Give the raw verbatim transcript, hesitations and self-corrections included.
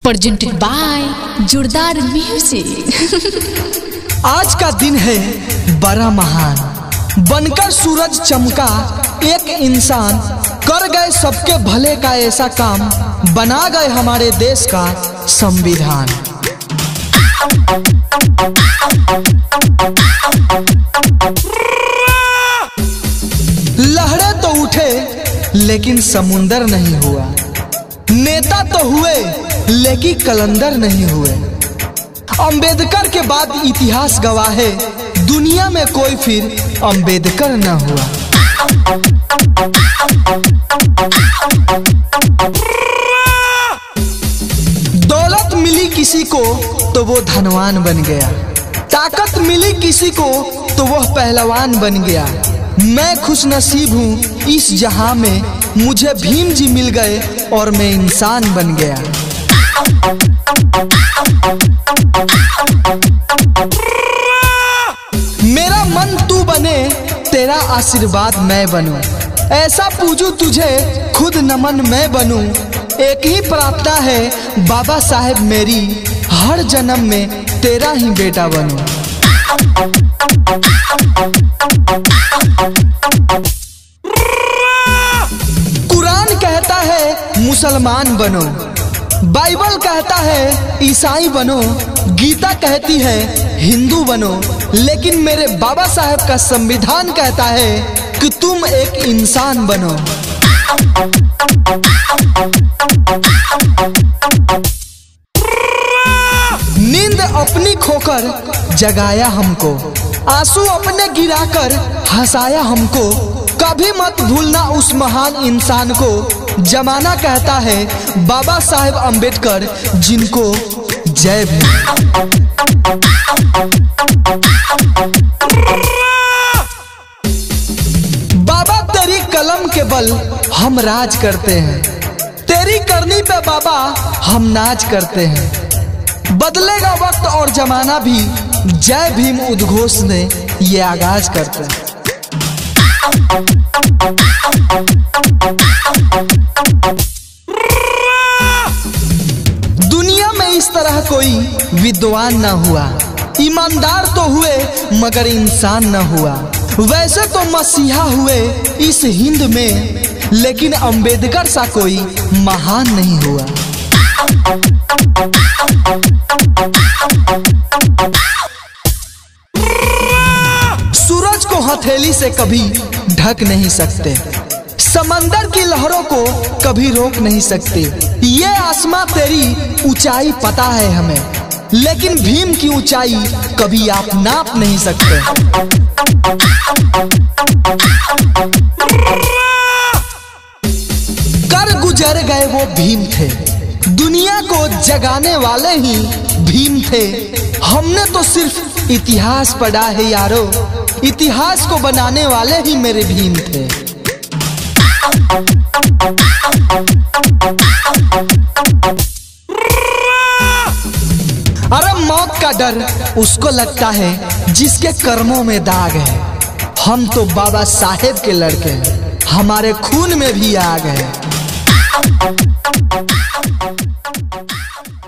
Presented by जोरदार music. आज का दिन है बड़ा महान, बनकर सूरज चमका एक इंसान, कर गए सबके भले का ऐसा काम, बना गए हमारे देश का संविधान। लहरें तो उठे लेकिन समुंदर नहीं हुआ, नेता तो हुए लेकिन कलंदर नहीं हुए। अंबेडकर के बाद इतिहास गवाहे, दुनिया में कोई फिर अंबेडकर न हुआ। दौलत मिली किसी को तो वो धनवान बन गया, ताकत मिली किसी को तो वह पहलवान बन गया। मैं खुश नसीब हूँ इस जहां में, मुझे भीम जी मिल गए और मैं इंसान बन गया। मेरा मन तू बने, तेरा आशीर्वाद मैं बनूं, ऐसा पूजू तुझे खुद नमन मैं बनूं। एक ही प्रार्थना है बाबा साहेब मेरी, हर जन्म में तेरा ही बेटा बनूं। कुरान कहता है मुसलमान बनो, बाइबल कहता है ईसाई बनो, गीता कहती है हिंदू बनो, लेकिन मेरे बाबा साहेब का संविधान कहता है कि तुम एक इंसान बनो। नींद अपनी खोकर जगाया हमको, आंसू अपने गिराकर हंसाया हमको। कभी मत भूलना उस महान इंसान को, जमाना कहता है बाबा साहेब अंबेडकर, जिनको जय भीम। बाबा तेरी कलम के बल हम राज करते हैं, तेरी करनी पे बाबा हम नाच करते हैं। बदलेगा वक्त और जमाना भी, जय भीम उद्घोष ने ये आगाज करते हैं। दुनिया में इस तरह कोई विद्वान न हुआ, ईमानदार तो हुए मगर इंसान न हुआ। वैसे तो मसीहा हुए इस हिंद में, लेकिन अंबेडकर सा कोई महान नहीं हुआ। सूरज को हथेली से कभी ढक नहीं सकते, समंदर की लहरों को कभी रोक नहीं सकते। ये आसमां तेरी ऊंचाई pता है हमें, लेकिन भीम की ऊंचाई कभी आप नाप नहीं सकते। कर गुजर गए वो भीम थे, दुनिया को जगाने वाले ही भीम थे। हमने तो सिर्फ इतिहास पढ़ा है यारो, इतिहास को बनाने वाले ही मेरे भीम थे। अरे मौत का डर उसको लगता है जिसके कर्मों में दाग है। हम तो बाबा साहेब के लड़के हैं, हमारे खून में भी आग है।